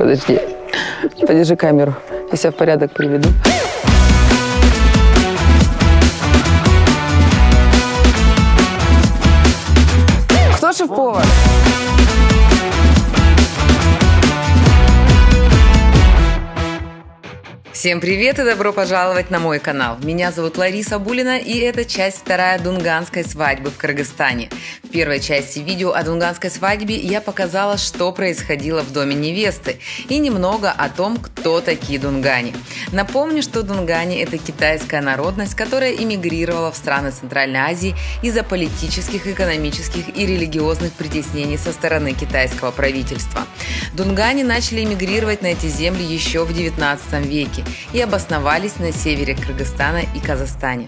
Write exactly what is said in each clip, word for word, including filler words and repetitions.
Подожди. Подержи камеру. Я себя в порядок приведу. Кто шеф-повар? Всем привет и добро пожаловать на мой канал. Меня зовут Лариса Булина, и это часть вторая дунганской свадьбы в Кыргызстане. В первой части видео о дунганской свадьбе я показала, что происходило в доме невесты, и немного о том, кто такие дунгани. Напомню, что дунгани – это китайская народность, которая эмигрировала в страны Центральной Азии из-за политических, экономических и религиозных притеснений со стороны китайского правительства. Дунгани начали эмигрировать на эти земли еще в девятнадцатом веке и обосновались на севере Кыргызстана и Казахстане.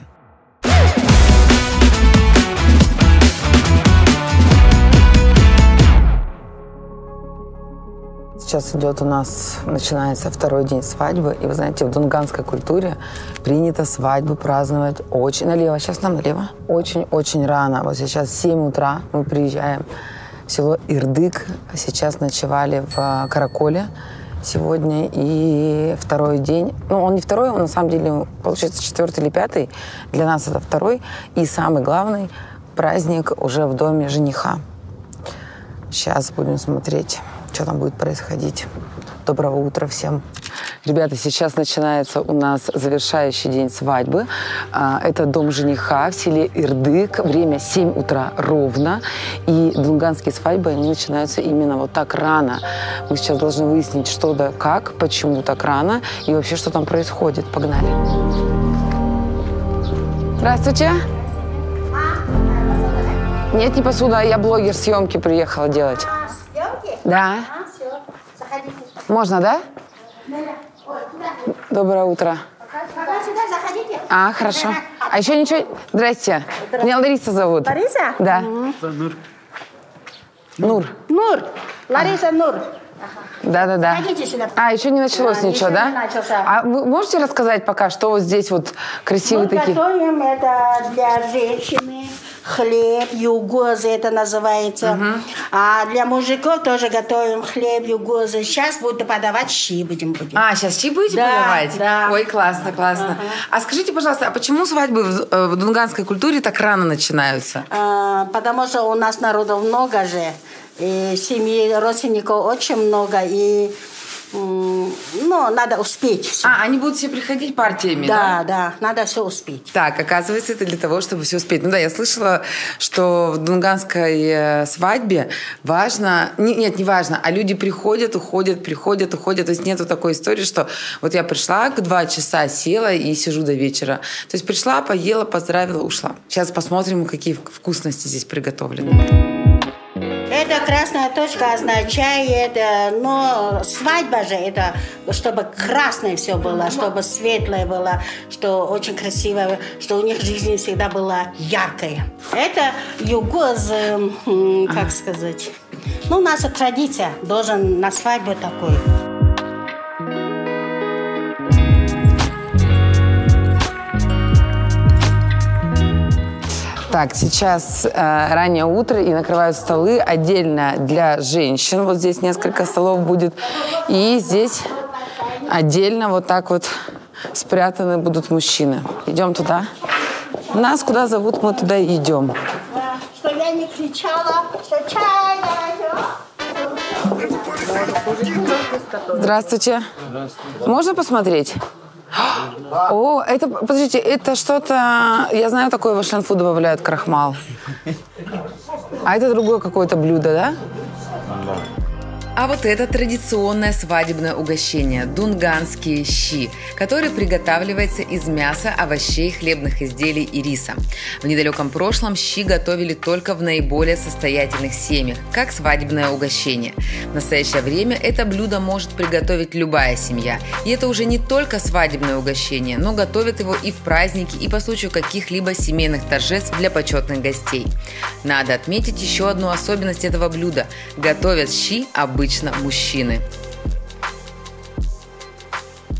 Сейчас идет у нас, начинается второй день свадьбы, и вы знаете, в дунганской культуре принято свадьбу праздновать очень налево. Сейчас нам налево. Очень-очень рано. Вот сейчас семь утра мы приезжаем в село Ирдык. Сейчас ночевали в Караколе. Сегодня и второй день. Ну, он не второй, он на самом деле, получается, четвертый или пятый. Для нас это второй. И самый главный праздник уже в доме жениха. Сейчас будем смотреть, что там будет происходить. Доброго утра всем. Ребята, сейчас начинается у нас завершающий день свадьбы. Это дом жениха в селе Ирдык. Время семь утра ровно. И дунганские свадьбы, они начинаются именно вот так рано. Мы сейчас должны выяснить, что да как, почему так рано и вообще, что там происходит. Погнали. Здравствуйте. Нет, не посуда, я блогер, съемки приехала делать. А, съемки? Да. А, все, заходите. Можно, да? Да, да. Ой, куда? Доброе утро. Пока сюда заходите. А, хорошо. А еще ничего... Здрасте. Меня Лариса зовут. Лариса? Да. Нур. Нур. Нур. Лариса Нур. Да-да-да. Заходите сюда. А, еще не началось А, ничего, еще да? не начался. А вы можете рассказать пока, что вот здесь вот красивые Мы такие? готовим это для женщины. Хлеб, югозы это называется. Uh-huh. А для мужиков тоже готовим хлеб, югозы. Сейчас будут подавать щи будем. будем. А, сейчас щи будете да, подавать? Да. Ой, классно, классно. Uh-huh. А скажите, пожалуйста, а почему свадьбы в, в дунганской культуре так рано начинаются? А, потому что у нас народов много же. И семьи, родственников очень много. И ну, надо успеть все. А, они будут все приходить партиями, да? Да, да, надо все успеть. Так, оказывается, это для того, чтобы все успеть. Ну да, я слышала, что в дунганской свадьбе важно... Нет, не важно, а люди приходят, уходят, приходят, уходят. То есть нету такой истории, что вот я пришла, к два часа села и сижу до вечера. То есть пришла, поела, поздравила, ушла. Сейчас посмотрим, какие вкусности здесь приготовлены. Это красная точка означает, но свадьба же это, чтобы красное все было, чтобы светлое было, что очень красивое, что у них жизнь всегда была яркая. Это югоз, как сказать, ну у нас традиция, должен на свадьбу такой. Так, сейчас э, раннее утро, и накрывают столы отдельно для женщин. Вот здесь несколько столов будет. И здесь отдельно вот так вот спрятаны будут мужчины. Идем туда. Нас куда зовут, мы туда и идем. Что я не кричала, что чай давайте. Здравствуйте. Здравствуйте. Можно посмотреть? О, это, подождите, это что-то, я знаю, такое в ашан-фу добавляют крахмал. А это другое какое-то блюдо, да? А вот это традиционное свадебное угощение – дунганские щи, который приготавливается из мяса, овощей, хлебных изделий и риса. В недалеком прошлом щи готовили только в наиболее состоятельных семьях, как свадебное угощение. В настоящее время это блюдо может приготовить любая семья. И это уже не только свадебное угощение, но готовят его и в праздники, и по случаю каких-либо семейных торжеств для почетных гостей. Надо отметить еще одну особенность этого блюда – готовят щи обычно мужчины.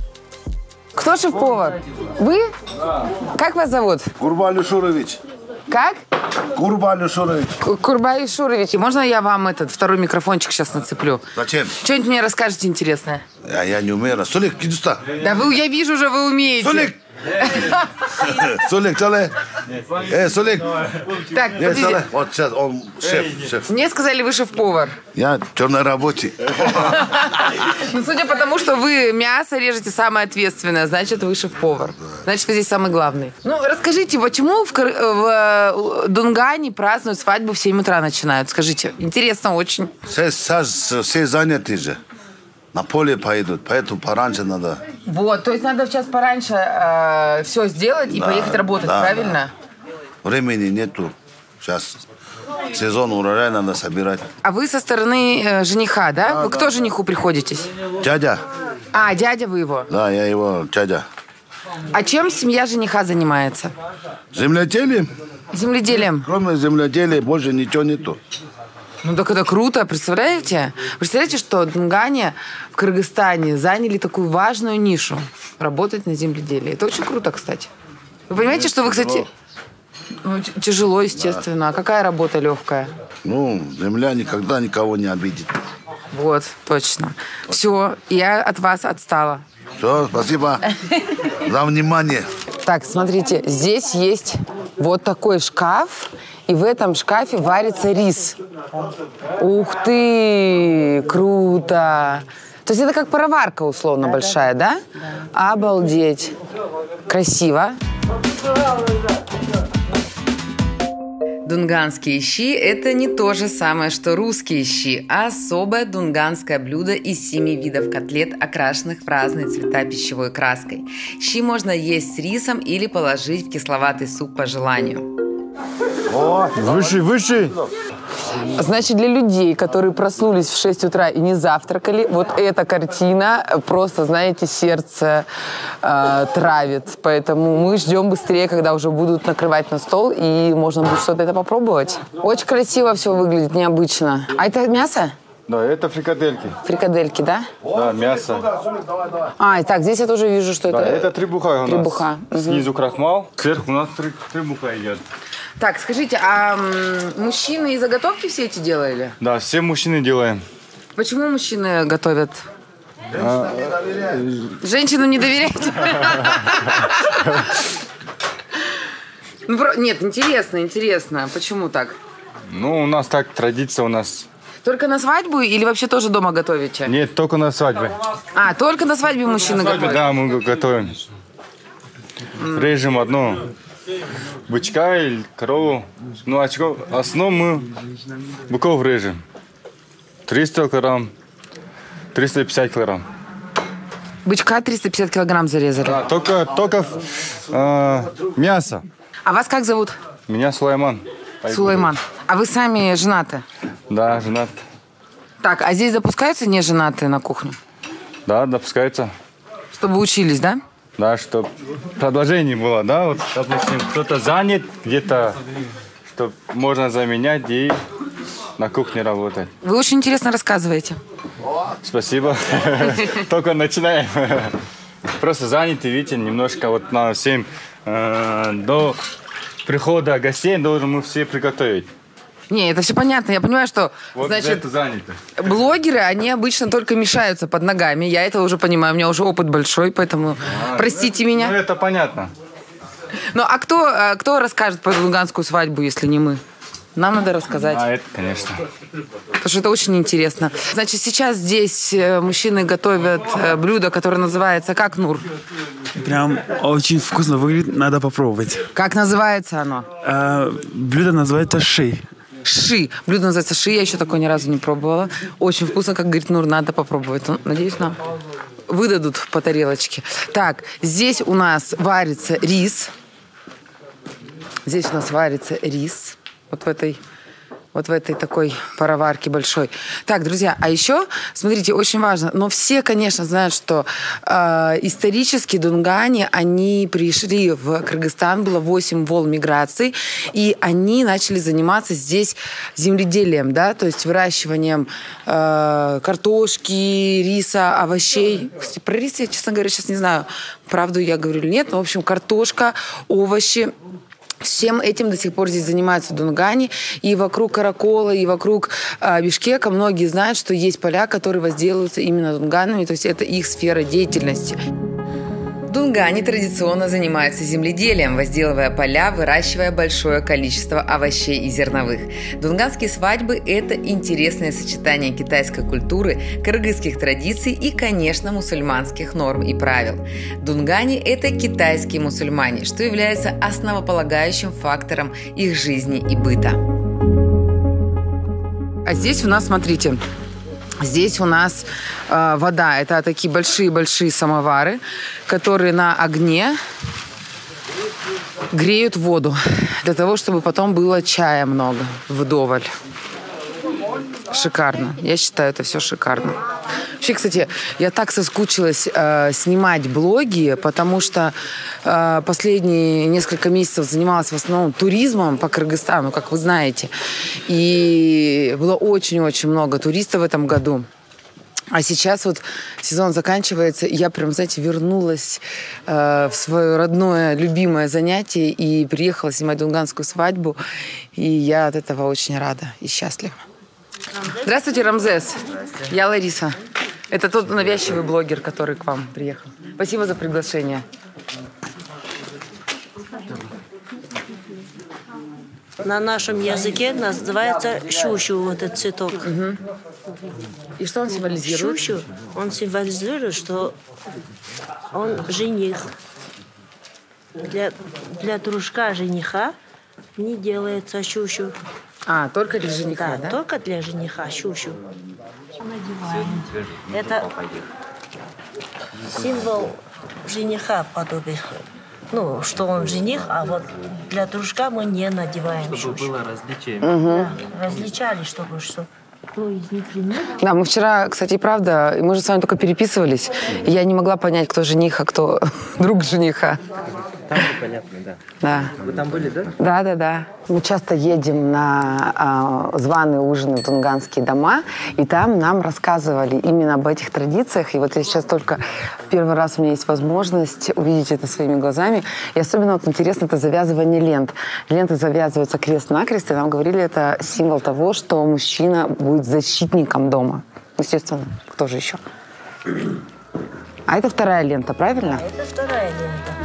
Кто шеф-повар? Вы? Как вас зовут? Гурбан Люшурович. Как? Курбан Шурович. Курбан Шурович. И можно я вам этот второй микрофончик сейчас нацеплю? Зачем? Что-нибудь мне расскажете интересное? Я, я не умею. Солик, иди сюда. Да вы, я вижу уже, вы умеете. Солик! Солик, Солик. Э, Солик. Так, Нет, Солик. Вот сейчас он шеф, шеф. Мне сказали, вы шеф-повар. Я черный рабочий. Ну, судя по тому, что вы мясо режете самое ответственное, значит, вы шеф-повар. Значит, вы здесь самый главный. Ну, расскажите, почему в, в Дунгане празднуют свадьбу в семь утра начинают? Скажите, интересно очень. Сейчас все заняты же. На поле поедут, поэтому пораньше надо. Вот, то есть надо в час пораньше э, все сделать и да, поехать работать, да, правильно? Да. Времени нету. Сейчас сезон урожая надо собирать. А вы со стороны э, жениха, да? да вы да, кто да. жениху приходитесь? Дядя. А, дядя вы его? Да, я его дядя. А чем семья жениха занимается? Земледелием. Земледелием? Кроме земледелия больше ничего нету. Ну так это круто, представляете? Представляете, что в Дунгане, в Кыргызстане заняли такую важную нишу работать на земледелии. Это очень круто, кстати. Вы понимаете, что вы, кстати... Ну, тяжело, естественно. Да. А какая работа легкая? Ну, земля никогда никого не обидит. Вот, точно. Все, я от вас отстала. Все, спасибо за внимание. Так, смотрите, здесь есть вот такой шкаф. И в этом шкафе варится рис. Ух ты! Круто! То есть это как пароварка условно да, большая, да? да? Обалдеть! Красиво! Дунганские щи – это не то же самое, что русские щи, а особое дунганское блюдо из семи видов котлет, окрашенных в разные цвета пищевой краской. Щи можно есть с рисом или положить в кисловатый суп по желанию. Выше, выше. Значит, для людей, которые проснулись в шесть утра и не завтракали, вот эта картина просто, знаете, сердце э, травит. Поэтому мы ждем быстрее, когда уже будут накрывать на стол, и можно будет что-то это попробовать. Очень красиво все выглядит, необычно. А это мясо? Да, это фрикадельки. Фрикадельки, да? Да, мясо. А, и так, здесь я тоже вижу, что да, это... это требуха у нас. Требуха. Снизу угу. крахмал, сверху у нас требуха идет. Так, скажите, а мужчины и заготовки все эти делали? Да, все мужчины делаем. Почему мужчины готовят? А... Женщинам не доверяете? Нет, интересно, интересно. Почему так? Ну, у нас так, традиция у нас. Только на свадьбу или вообще тоже дома готовите? Нет, только на свадьбе. А, только на свадьбе мужчины готовят? Да, мы готовим. Режем одно. Бычка или корову. Ну, а основу мы быков режем. триста килограмм, триста пятьдесят килограмм. Бычка триста пятьдесят килограмм зарезали? Да, только, только э, мясо. А вас как зовут? Меня Сулайман. Сулайман. А вы сами женаты? Да, женат. Так, а здесь допускаются неженатые на кухню? Да, допускаются. Чтобы учились, да? Да, чтобы продолжение было, да, вот, допустим, кто-то занят где-то, чтобы можно заменять и на кухне работать. Вы очень интересно рассказываете. Спасибо. Только начинаем. Просто заняты, видите, немножко вот на семь до прихода гостей должны мы все приготовить. Не, это все понятно. Я понимаю, что, вот значит, блогеры, они обычно только мешаются под ногами. Я это уже понимаю. У меня уже опыт большой, поэтому а, простите ну, меня. Ну, это понятно. Ну, а кто, кто расскажет про дунганскую свадьбу, если не мы? Нам надо рассказать. А, это, конечно. Потому что это очень интересно. Значит, сейчас здесь мужчины готовят блюдо, которое называется как, Нур? Прям очень вкусно выглядит, надо попробовать. Как называется оно? А, блюдо называется ши. Ши. Блюдо называется ши, я еще такое ни разу не пробовала. Очень вкусно, как говорит Нур, надо попробовать. Надеюсь, нам выдадут по тарелочке. Так, здесь у нас варится рис. Здесь у нас варится рис. Вот в этой, вот в этой такой пароварке большой. Так, друзья, а еще, смотрите, очень важно, но все, конечно, знают, что э, исторически дунгане, они пришли в Кыргызстан, было восемь волн миграции, и они начали заниматься здесь земледелием, да, то есть выращиванием э, картошки, риса, овощей. Кстати, про рис я, честно говоря, сейчас не знаю, правду я говорю или нет, но, в общем, картошка, овощи. Всем этим до сих пор здесь занимаются в Дунгане. И вокруг Каракола, и вокруг э, Бишкека многие знают, что есть поля, которые возделываются именно дунганами. То есть это их сфера деятельности. В Дунгане традиционно занимаются земледелием, возделывая поля, выращивая большое количество овощей и зерновых. Дунганские свадьбы – это интересное сочетание китайской культуры, кыргызских традиций и, конечно, мусульманских норм и правил. В Дунгане – это китайские мусульмане, что является основополагающим фактором их жизни и быта. А здесь у нас, смотрите, здесь у нас э, вода. Это такие большие-большие самовары, которые на огне греют воду для того, чтобы потом было чая много, вдоволь. Шикарно. Я считаю, это все шикарно. Вообще, кстати, я так соскучилась э, снимать блоги, потому что э, последние несколько месяцев занималась в основном туризмом по Кыргызстану, как вы знаете. И было очень-очень много туристов в этом году. А сейчас вот сезон заканчивается, и я прям, знаете, вернулась э, в свое родное, любимое занятие и приехала снимать дунганскую свадьбу. И я от этого очень рада и счастлива. Здравствуйте, Рамзес. Здравствуйте. Я Лариса. Это тот навязчивый блогер, который к вам приехал. Спасибо за приглашение. На нашем языке называется щущу, вот этот цветок. Угу. И что он символизирует? Щущу, он символизирует, что он жених. Для, для дружка жениха не делается щущу. А, только для жениха, да? Да, только для жениха щущу. Это символ жениха подобие. Ну, что он жених, а вот для дружка мы не надеваем. Чтобы было различие. Да, различали, чтобы что. Кто из них жених? Да, мы вчера, кстати, правда, мы же с вами только переписывались, и я не могла понять, кто жених, а кто друг жениха. Там непонятно, да. Да. Вы там были, да? Да, да, да. Мы часто едем на а, званые ужины в дунганские дома, и там нам рассказывали именно об этих традициях. И вот я сейчас только первый раз у меня есть возможность увидеть это своими глазами. И особенно вот интересно это завязывание лент. Ленты завязываются крест-накрест, и нам говорили, это символ того, что мужчина будет защитником дома. Естественно, кто же еще? А это вторая лента, правильно? А это вторая лента.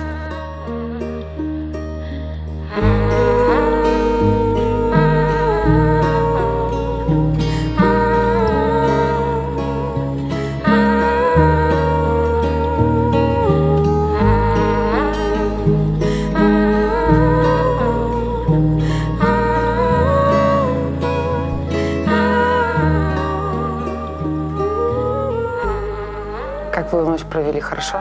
Как вы ночь провели? Хорошо?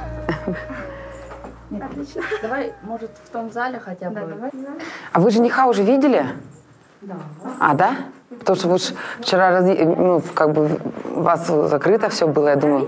Отлично. Давай, может, в том зале хотя бы. Да, давай. А вы жениха уже видели? Да. А, да? Потому что вы ж вчера, раз... ну, как бы, у вас закрыто все было, я думаю.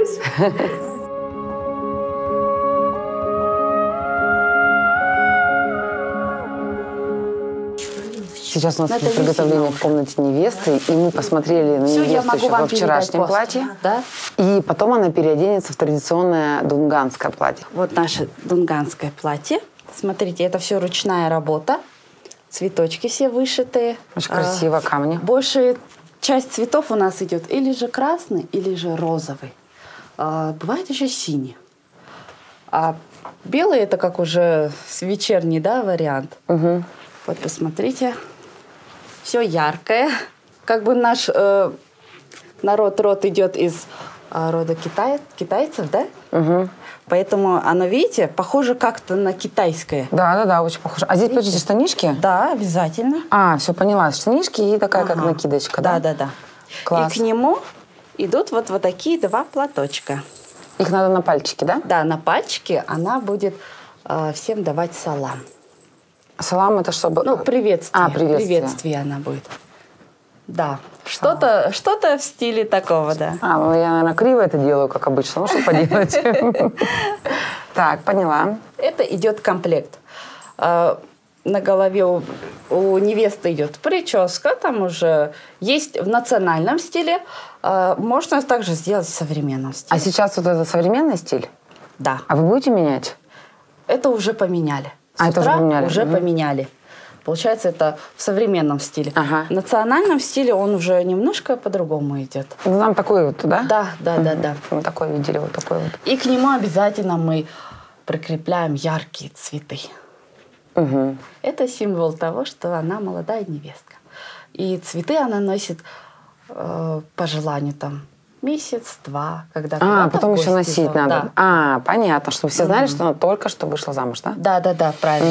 Сейчас у нас это приготовление в комнате невесты, и мы посмотрели на Все, невесту еще во вчерашнем платье. Да? И потом она переоденется в традиционное дунганское платье. Вот наше дунганское платье. Смотрите, это все ручная работа. Цветочки все вышитые. Очень красиво, камни. Большая часть цветов у нас идет или же красный, или же розовый. А, бывает еще синий. А белый это как уже вечерний, да, вариант. Угу. Вот посмотрите. Все яркое. Как бы наш э, народ, род идет из э, рода китай, китайцев, да? Угу. Поэтому оно, видите, похоже как-то на китайское. Да, да, да, очень похоже. А здесь, подождите, штанишки? Да, обязательно. А, все, поняла. Штанишки и такая, ага, как накидочка, да? Да, да, да. Класс. И к нему идут вот, вот такие два платочка. Их надо на пальчики, да? Да, на пальчики она будет э, всем давать салам. Салам это чтобы... Ну, приветствие. А, приветствие. Приветствие она будет. Да. Что-то, что-то в стиле такого, да. А, ну я, наверное, криво это делаю, как обычно. Ну, что поделать? Так, поняла. Это идет комплект. На голове у, у невесты идет прическа, там уже есть в национальном стиле. Можно также сделать в современном стиле. А сейчас вот это современный стиль? Да. А вы будете менять? Это уже поменяли. С А, это уже утра поменяли. уже Мгм. поменяли. Получается, это в современном стиле. Ага. В национальном стиле он уже немножко по-другому идет. Ну, нам такой вот, да? Да, да, да, да. Мы такой видели, вот такой вот. И к нему обязательно мы прикрепляем яркие цветы. Угу. Это символ того, что она молодая невестка. И цветы она носит э, по желанию там месяц-два, когда А, куда-то потом в еще гости носить зовут. надо. Да. А, понятно, чтобы все знали, что она только что вышла замуж, да? Да, да, да, правильно.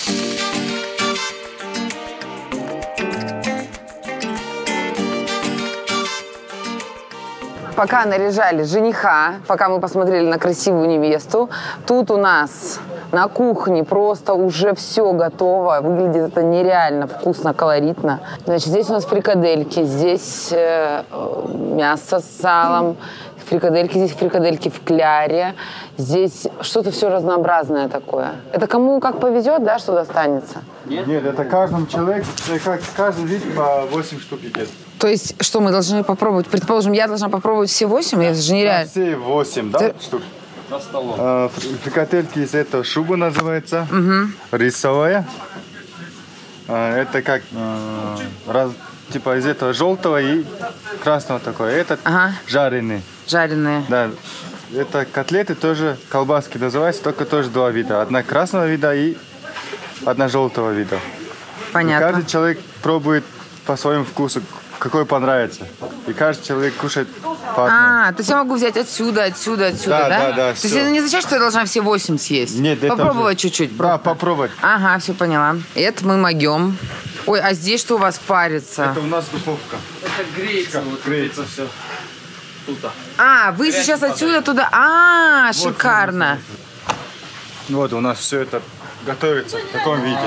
Пока наряжали жениха, пока мы посмотрели на красивую невесту, тут у нас на кухне просто уже все готово. Выглядит это нереально вкусно, колоритно. Значит, здесь у нас фрикадельки, здесь э, мясо с салом, фрикадельки, здесь фрикадельки в кляре, здесь что-то все разнообразное такое. Это кому как повезет, да, что достанется? Нет, это каждому человеку, как каждый вид по восемь штук идет. То есть, что мы должны попробовать? Предположим, я должна попробовать все восемь, это же нереально. Все восемь, да, Ты- штук. А, фр- фрикадельки из этого шуба называется, рисовая. А, это как а, раз, типа из этого желтого и красного такое. Этот Ага. жареный. Жареные. Да. Это котлеты тоже колбаски называются, только тоже два вида. Одна красного вида и одна желтого вида. И Понятно. каждый человек пробует по своему вкусу, какой понравится. И каждый человек кушает по одной. А, то есть я могу взять отсюда, отсюда, отсюда, Да, да? да, да, То есть всё. это не означает, что я должна все восемь съесть? Нет, это Попробовать уже- чуть-чуть. Да, просто. попробовать. Ага, все поняла. Это мы могем. Ой, а здесь что у вас парится? Это у нас духовка. Это греется, вот греется все. Тут. А, вы сейчас отсюда туда. А, шикарно. Вот у нас все это готовится в таком виде.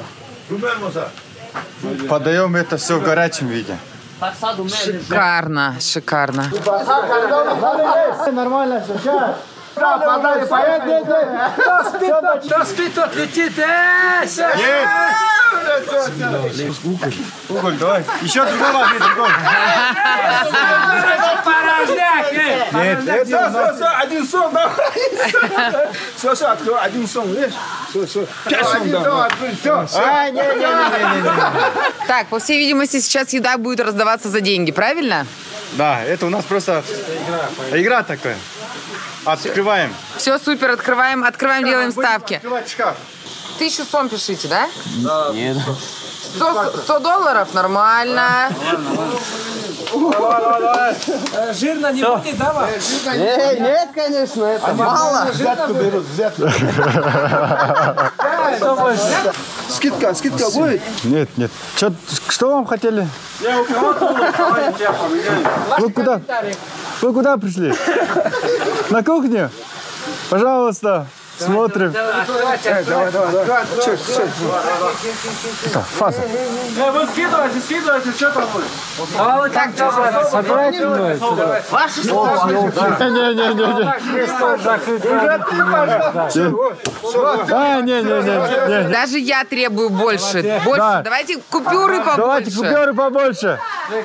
Подаем это все в горячем виде. Шикарно, шикарно. Уголь, давай. Еще другой возьми, другой. Нет, это у нас... Один сон, да? Все, все, открой, один сон, видишь? Все, все, пять сон, да. А, не, не, не, не, не. Так, по всей видимости, сейчас еда будет раздаваться за деньги, правильно? Да, это у нас просто игра такая. Открываем. Все, супер, открываем, открываем, делаем ставки. Открывать шкаф. Тысячу сом пишите, да? Нет. сто, сто долларов? Нормально. Жирно не будет, да? Нет, нет, конечно, это мало. Взятку берут, взятку. Скидка, скидка будет? Нет, нет. Что, что вам хотели? Вы куда? Вы куда пришли? На кухню? Пожалуйста. Смотрим. Давай, давай, давай. Че, че? Фаза. Вы скидывайте, скидывайте, что там будет? А вот так, собирайте мной сюда. Не-не-не. А, не-не-не. Даже я требую больше. Больше. Да. Давайте купюры побольше. Давайте купюры побольше.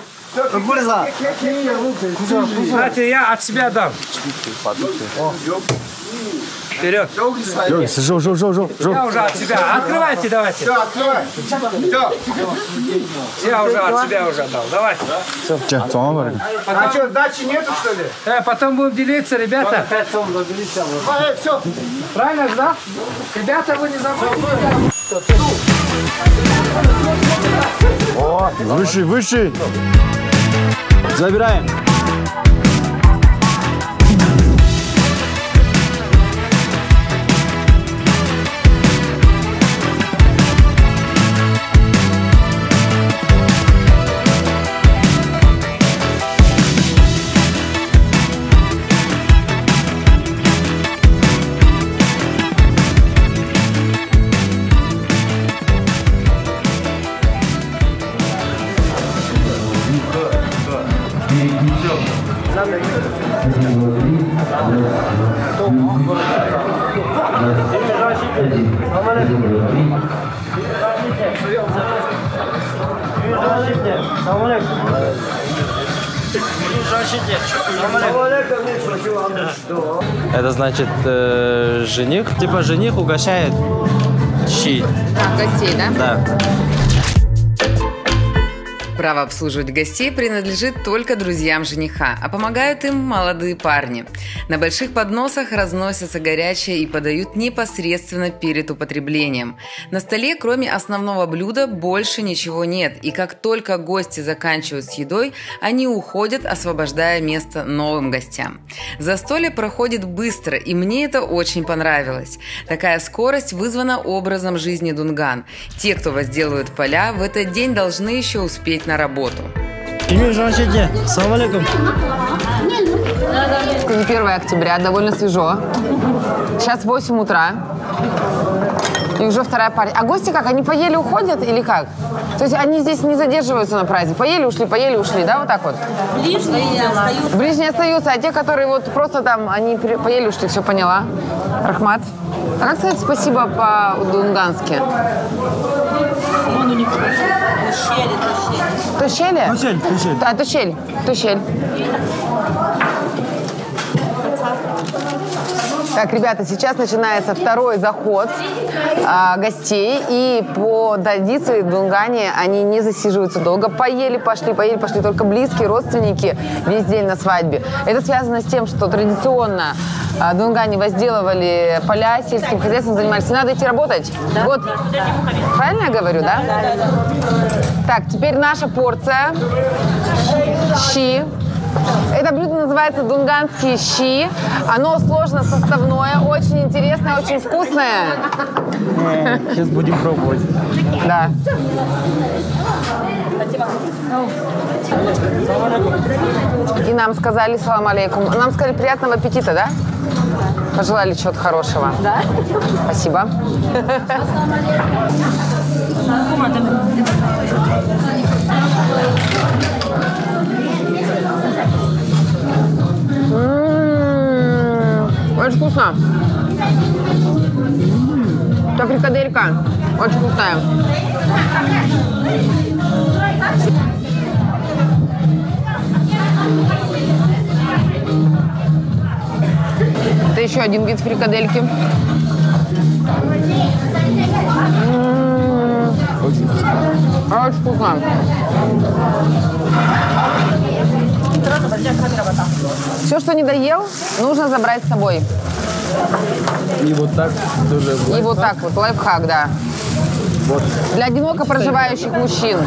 Знаете, я от себя дам. Вперед. Жо, жо, жо, жо, жо. Я уже от себя. Открывайте, давайте. Все, открывай. Я уже от себя уже дал. Давайте. А что, дачи нету, что ли? Э, потом будем делиться, ребята. Давай, все. Правильно же, да? Ребята, вы не забудьте. Выше, выше. Забираем. Это значит, э, жених, типа жених угощает щи. А, гостей, да? Да. Право обслуживать гостей принадлежит только друзьям жениха, а помогают им молодые парни. На больших подносах разносятся горячее и подают непосредственно перед употреблением. На столе, кроме основного блюда, больше ничего нет, и как только гости заканчивают с едой, они уходят, освобождая место новым гостям. Застолье проходит быстро, и мне это очень понравилось. Такая скорость вызвана образом жизни Дунган. Те, кто возделывают поля, в этот день должны еще успеть на работу. Салам алейкум. Сегодня первое октября, довольно свежо. Сейчас восемь утра. И уже вторая партия. А гости как? Они поели, уходят или как? То есть они здесь не задерживаются на праздник? Поели, ушли, поели, ушли, да, вот так вот? Ближние остаются. Ближние остаются, а те, которые вот просто там, они поели, ушли, все поняла. Рахмат. А как сказать спасибо по-дунгански? Тушели? Тушель, тушель. Да, тушель, тушель. Так, ребята, сейчас начинается второй заход а, гостей, и по традиции в Дунгане они не засиживаются долго. Поели, пошли, поели, пошли, только близкие, родственники весь день на свадьбе. Это связано с тем, что традиционно а, в Дунгане возделывали поля, сельским хозяйством занимались. Не надо идти работать? Да. Вот. Правильно я говорю, да? Так, теперь наша порция. Щи. Это блюдо называется дунганские щи. Оно сложно составное, очень интересное, очень вкусное. Сейчас будем пробовать. Да. И нам сказали салам алейкум. Нам сказали приятного аппетита, да? Пожелали чего-то хорошего. Да. Спасибо. М-м-м, очень вкусно. Это фрикаделька. Очень вкусная. Это еще один вид фрикадельки. М-м-м. Очень вкусно. Очень вкусно. Все, что не доел, нужно забрать с собой. И вот так тоже. И вот так вот, лайфхак, да. Вот. Для одиноко проживающих мужчин.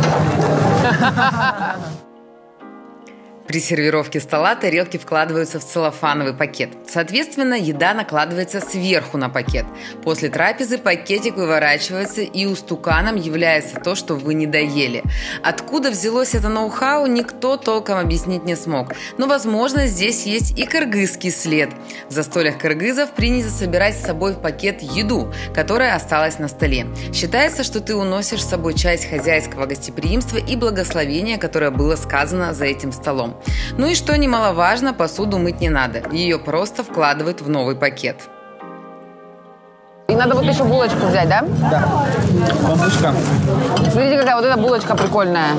При сервировке стола тарелки вкладываются в целлофановый пакет. Соответственно, еда накладывается сверху на пакет. После трапезы пакетик выворачивается, и устуканом является то, что вы не доели. Откуда взялось это ноу-хау, никто толком объяснить не смог. Но, возможно, здесь есть и кыргызский след. В застольях кыргызов принято собирать с собой в пакет еду, которая осталась на столе. Считается, что ты уносишь с собой часть хозяйского гостеприимства и благословения, которое было сказано за этим столом. Ну и что немаловажно, посуду мыть не надо. Ее просто вкладывают в новый пакет. И надо вот еще булочку взять, да? Да. Бамбушка. Смотрите, какая вот эта булочка прикольная.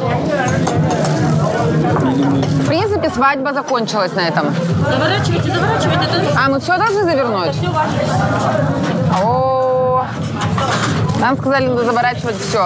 В принципе, свадьба закончилась на этом. Заворачивайте, заворачивайте. А, мы все должны завернуть? О, нам сказали, надо заворачивать все.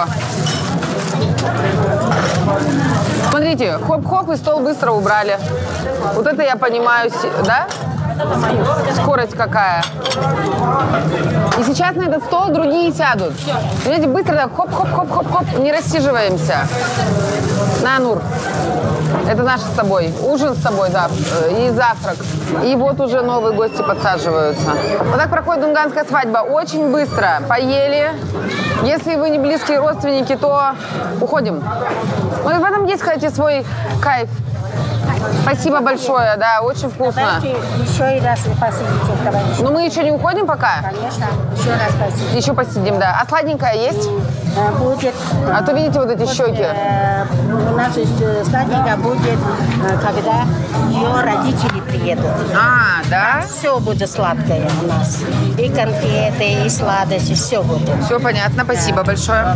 Смотрите, хоп-хоп, и стол быстро убрали. Вот это я понимаю, да? Скорость какая. И сейчас на этот стол другие сядут. Понимаете, быстро так хоп-хоп-хоп-хоп-хоп, не рассиживаемся. На, Нур. Это наш с тобой. Ужин с тобой, да, и завтрак. И вот уже новые гости подсаживаются. Вот так проходит дунганская свадьба. Очень быстро. Поели. Если вы не близкие родственники, то уходим. Ну и в этом есть, кстати, свой кайф. Спасибо большое, да, очень вкусно. Давайте еще и раз посидите, товарищи. Но мы еще не уходим пока? Конечно, еще раз посидим. Еще посидим, да. А сладенькое есть? Будет. А то видите вот эти после, щеки. Э, у нас сладенькое будет, когда ее родители приедут. А, да? Все будет сладкое у нас. И конфеты, и сладости, все будет. Все понятно, спасибо большое.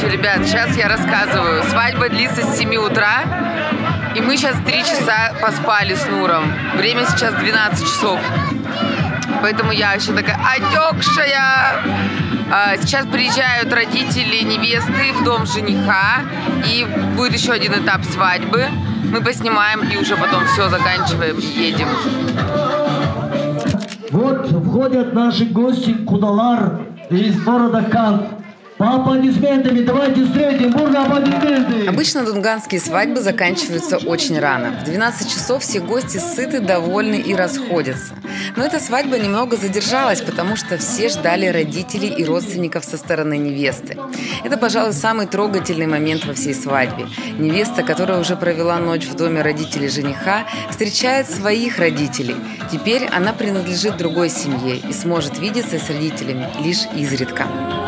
Короче, ребят, сейчас я рассказываю. Свадьба длится с семи утра. И мы сейчас три часа поспали с Нуром. Время сейчас двенадцать часов. Поэтому я вообще такая отекшая. Сейчас приезжают родители невесты в дом жениха. И будет еще один этап свадьбы. Мы поснимаем и уже потом все заканчиваем и едем. Вот входят наши гости Кудалар из города Кант. По аплодисментами, давайте встретим, бурные аплодисменты. Обычно дунганские свадьбы заканчиваются очень рано. В двенадцать часов все гости сыты, довольны и расходятся. Но эта свадьба немного задержалась, потому что все ждали родителей и родственников со стороны невесты. Это, пожалуй, самый трогательный момент во всей свадьбе. Невеста, которая уже провела ночь в доме родителей жениха, встречает своих родителей. Теперь она принадлежит другой семье и сможет видеться с родителями лишь изредка.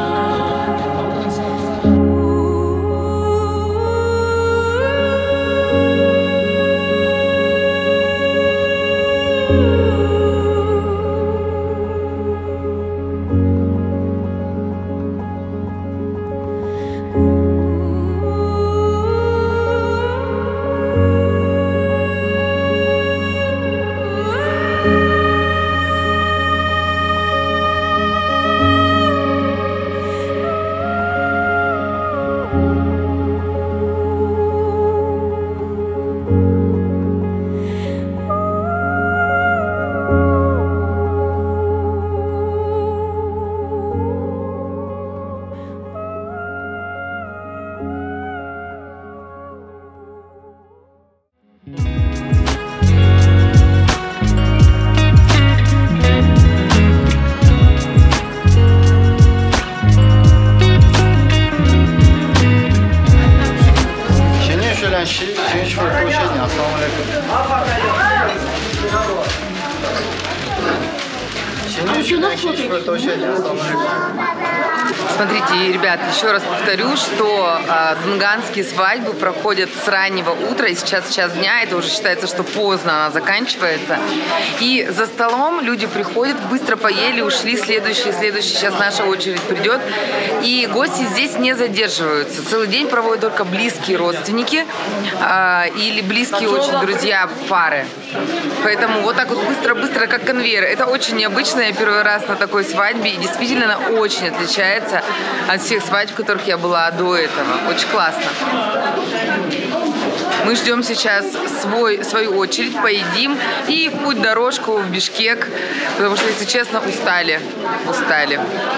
Смотрите, ребят, еще раз повторю, что э, дунганские свадьбы проходят с раннего утра, и сейчас час дня, это уже считается, что поздно она заканчивается. И за столом люди приходят, быстро поели, ушли, следующий, следующий, сейчас наша очередь придет. И гости здесь не задерживаются. Целый день проводят только близкие родственники э, или близкие очень друзья пары. Поэтому вот так вот быстро-быстро, как конвейер. Это очень необычно, я первый раз на такой свадьбе, и действительно она очень отличается от всех свадьб, в которых я была до этого. Очень классно. Мы ждем сейчас свой, свою очередь, поедим и в путь дорожку в Бишкек, потому что, если честно, устали. Устали.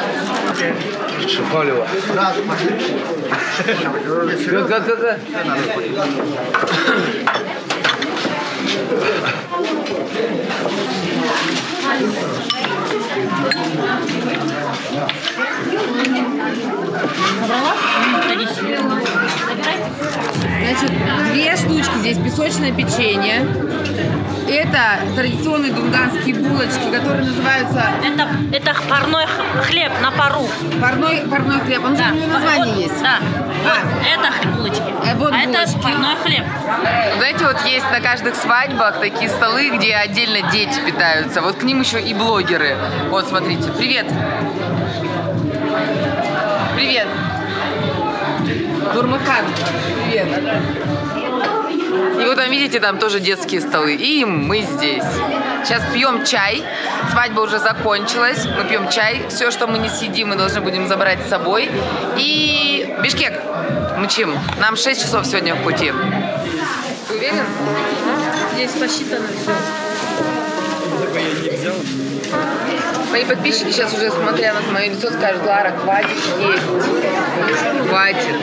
Значит, две штучки здесь песочное печенье. Это традиционные дунганские булочки, которые называются... Это, это парной хлеб на пару. Парной, парной хлеб. Он да. же у него название вот, есть. Да. А. Вот это булочки. А, вот а булочки. Это парной хлеб. Знаете, вот есть на каждых свадьбах такие столы, где отдельно дети питаются. Вот к ним еще и блогеры. Вот, смотрите. Привет. Привет. Нурмахан. Привет. И вот там, видите, там тоже детские столы. И мы здесь. Сейчас пьем чай. Свадьба уже закончилась. Мы пьем чай. Все, что мы не съедим, мы должны будем забрать с собой. И Бишкек мчим. Нам шесть часов сегодня в пути. Ты уверен? Здесь посчитано все. Мои подписчики сейчас уже, смотря на мое лицо, скажут: Лара, хватит есть. Хватит.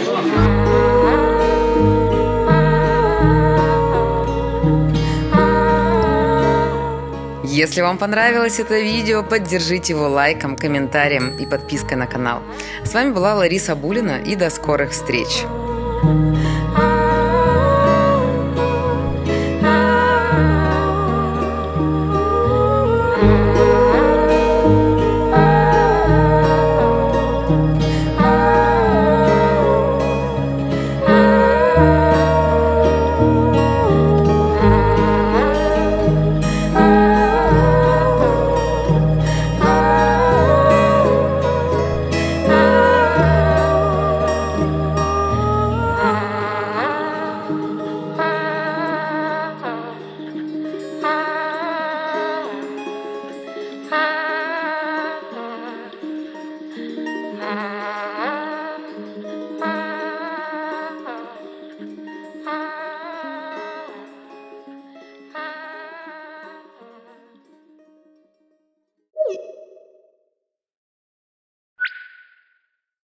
Если вам понравилось это видео, поддержите его лайком, комментарием и подпиской на канал. С вами была Лариса Булина, и до скорых встреч! Ah